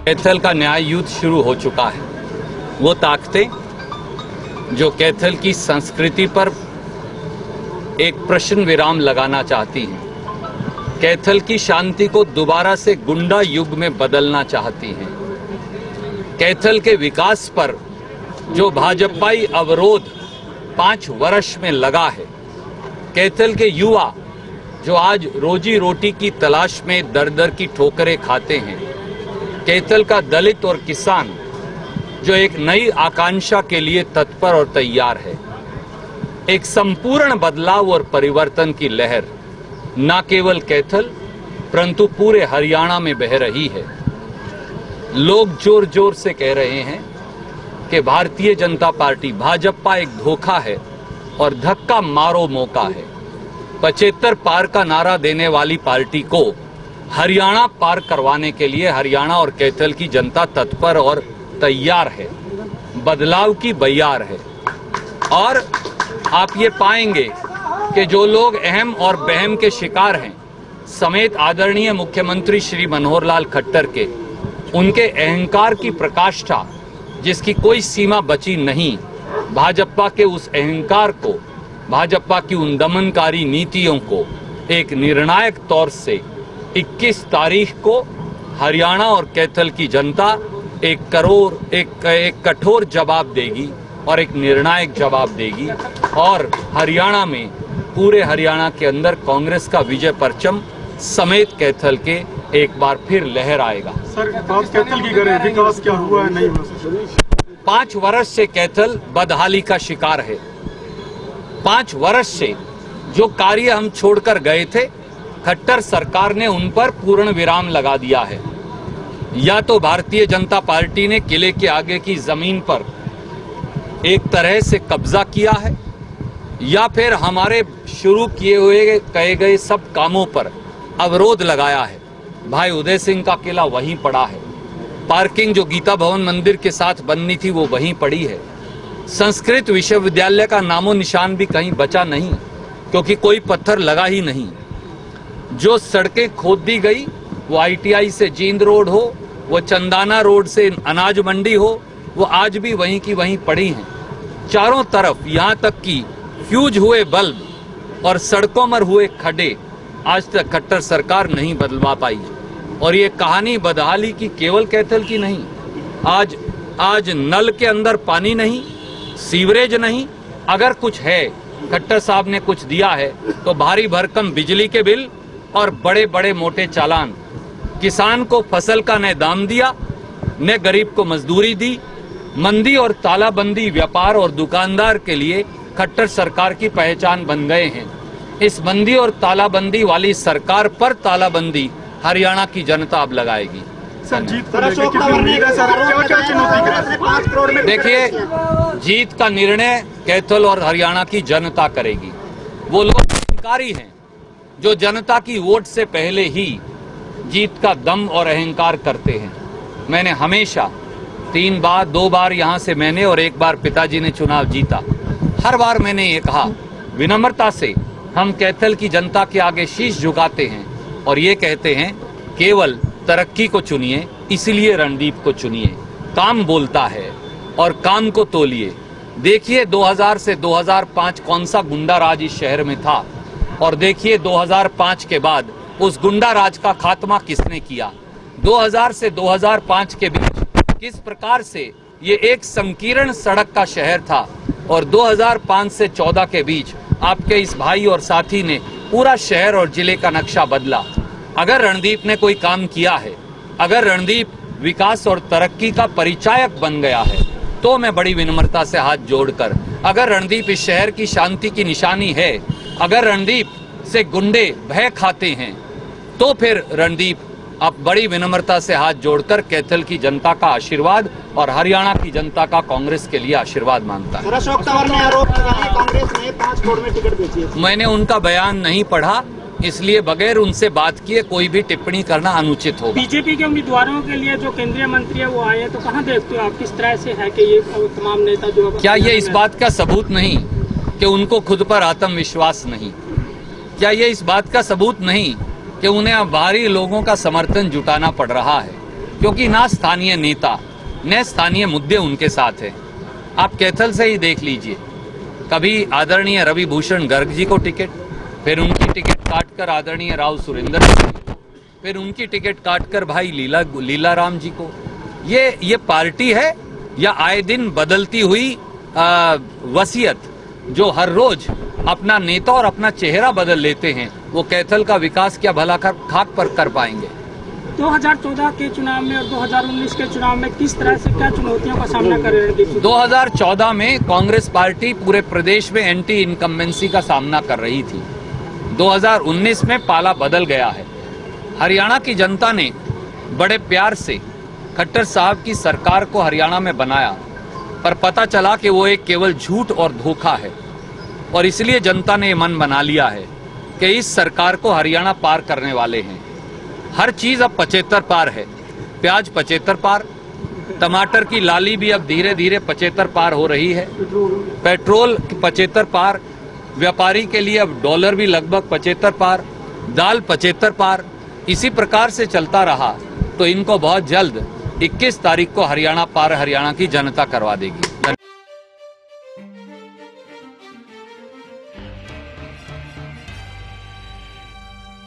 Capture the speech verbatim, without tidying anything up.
कैथल का न्याय युद्ध शुरू हो चुका है। वो ताकतें जो कैथल की संस्कृति पर एक प्रश्न विराम लगाना चाहती हैं, कैथल की शांति को दोबारा से गुंडा युग में बदलना चाहती हैं, कैथल के विकास पर जो भाजपाई अवरोध पांच वर्ष में लगा है, कैथल के युवा जो आज रोजी रोटी की तलाश में दर दर की ठोकरें खाते हैं, कैथल का दलित और किसान जो एक नई आकांक्षा के लिए तत्पर और तैयार है, एक संपूर्ण बदलाव और परिवर्तन की लहर न केवल कैथल परंतु पूरे हरियाणा में बह रही है। लोग जोर जोर से कह रहे हैं कि भारतीय जनता पार्टी भाजपा एक धोखा है और धक्का मारो मौका है। पचहत्तर पार का नारा देने वाली पार्टी को हरियाणा पार करवाने के लिए हरियाणा और कैथल की जनता तत्पर और तैयार है, बदलाव की बयार है। और आप ये पाएंगे कि जो लोग अहम और बहम के शिकार हैं, समेत आदरणीय मुख्यमंत्री श्री मनोहर लाल खट्टर के, उनके अहंकार की प्रकाष्ठा जिसकी कोई सीमा बची नहीं, भाजपा के उस अहंकार को, भाजपा की उन दमनकारी नीतियों को एक निर्णायक तौर से इक्कीस तारीख को हरियाणा और कैथल की जनता एक करोड़ एक, एक कठोर जवाब देगी और एक निर्णायक जवाब देगी। और हरियाणा में, पूरे हरियाणा के अंदर कांग्रेस का विजय परचम समेत कैथल के एक बार फिर लहर आएगा। सर, बात कैथल की करें, विकास क्या हुआ है नहीं हुआ? पांच वर्ष से कैथल बदहाली का शिकार है। पांच वर्ष से जो कार्य हम छोड़कर गए थे, खट्टर सरकार ने उन पर पूर्ण विराम लगा दिया है। या तो भारतीय जनता पार्टी ने किले के आगे की जमीन पर एक तरह से कब्जा किया है, या फिर हमारे शुरू किए हुए कहे गए सब कामों पर अवरोध लगाया है। भाई उदय सिंह का किला वहीं पड़ा है, पार्किंग जो गीता भवन मंदिर के साथ बननी थी वो वहीं पड़ी है, संस्कृत विश्वविद्यालय का नामो निशान भी कहीं बचा नहीं क्योंकि कोई पत्थर लगा ही नहीं। जो सड़कें खोद दी गई, वो आईटीआई से जींद रोड हो, वो चंदाना रोड से अनाज मंडी हो, वो आज भी वहीं की वहीं पड़ी हैं। चारों तरफ यहाँ तक कि फ्यूज हुए बल्ब और सड़कों पर हुए खड्डे आज तक खट्टर सरकार नहीं बदलवा पाई। और ये कहानी बदहाली की केवल कैथल की नहीं, आज आज नल के अंदर पानी नहीं, सीवरेज नहीं, अगर कुछ है, खट्टर साहब ने कुछ दिया है तो भारी भरकम बिजली के बिल और बड़े बड़े मोटे चालान। किसान को फसल का न दाम दिया, न गरीब को मजदूरी दी। मंदी और तालाबंदी व्यापार और दुकानदार के लिए खट्टर सरकार की पहचान बन गए हैं। इस मंदी और तालाबंदी वाली सरकार पर तालाबंदी हरियाणा की जनता अब लगाएगी। देखिए, जीत का निर्णय कैथल और हरियाणा की जनता करेगी। वो लोग अहंकारी हैं जो जनता की वोट से पहले ही जीत का दम और अहंकार करते हैं। मैंने हमेशा तीन बार, दो बार यहाँ से मैंने और एक बार पिताजी ने चुनाव जीता, हर बार मैंने ये कहा, विनम्रता से हम कैथल की जनता के आगे शीश झुकाते हैं और ये कहते हैं केवल तरक्की को चुनिए, इसलिए रणदीप को चुनिए। काम बोलता है और काम को तोलिए। देखिए दो हज़ार से दो हज़ार पाँच कौन सा गुंडा राज इस शहर में था, और देखिए दो हज़ार पाँच के बाद उस गुंडा राज का खात्मा किसने किया। दो हज़ार से दो हज़ार पाँच के बीच किस प्रकार से ये एक संकीर्ण सड़क का शहर था, और दो हज़ार पाँच से चौदह के बीच आपके इस भाई और साथी ने पूरा शहर और जिले का नक्शा बदला। अगर रणदीप ने कोई काम किया है, अगर रणदीप विकास और तरक्की का परिचायक बन गया है, तो मैं बड़ी विनम्रता से हाथ जोड़कर, अगर रणदीप इस शहर की शांति की निशानी है, अगर रणदीप से गुंडे भय खाते हैं, तो फिर रणदीप अब बड़ी विनम्रता से हाथ जोड़कर कैथल की जनता का आशीर्वाद और हरियाणा की जनता का कांग्रेस के लिए आशीर्वाद मांगता है। अशोक तंवर ने आरोप लगाया कांग्रेस ने पांच करोड़ में टिकट बेची है। मैंने उनका बयान नहीं पढ़ा, इसलिए बगैर उनसे बात किए कोई भी टिप्पणी करना अनुचित होगा। बीजेपी के उम्मीदवारों के लिए जो केंद्रीय मंत्री है वो आए हैं, तो कहाँ देखते हो आप, किस तरह से है कि ये तमाम नेता जो, क्या ये इस बात का सबूत नहीं कि उनको खुद पर आत्मविश्वास नहीं? क्या ये इस बात का सबूत नहीं कि उन्हें अब बाहरी लोगों का समर्थन जुटाना पड़ रहा है? क्योंकि ना स्थानीय नेता न स्थानीय मुद्दे उनके साथ हैं। आप कैथल से ही देख लीजिए, कभी आदरणीय रवि भूषण गर्ग जी को टिकट, फिर उनकी टिकट काटकर आदरणीय राव सुरेंद्र जी को, फिर उनकी टिकट काटकर भाई लीला लीला राम जी को। ये ये पार्टी है या आए दिन बदलती हुई वसीयत जो हर रोज अपना नेता और अपना चेहरा बदल लेते हैं, वो कैथल का विकास क्या भला कर खाक पर कर पाएंगे। दो हज़ार चौदह के चुनाव में और दो हज़ार उन्नीस के चुनाव में किस तरह से क्या चुनौतियों का सामना कर रहे हैं? दो हज़ार चौदह में कांग्रेस पार्टी पूरे प्रदेश में एंटी इनकम्बेंसी का सामना कर रही थी। दो हज़ार उन्नीस में पाला बदल गया है। हरियाणा की जनता ने बड़े प्यार से खट्टर साहब की सरकार को हरियाणा में बनाया, पर पता चला कि वो एक केवल झूठ और धोखा है, और इसलिए जनता ने मन बना लिया है कि इस सरकार को हरियाणा पार करने वाले हैं। हर चीज अब पचहत्तर पार है। प्याज पचहत्तर पार, टमाटर की लाली भी अब धीरे धीरे पचहत्तर पार हो रही है, पेट्रोल पचहत्तर पार, व्यापारी के लिए अब डॉलर भी लगभग पचहत्तर पार, दाल पचहत्तर पार। इसी प्रकार से चलता रहा तो इनको बहुत जल्द इक्कीस तारीख को हरियाणा पार हरियाणा की जनता करवा देगी।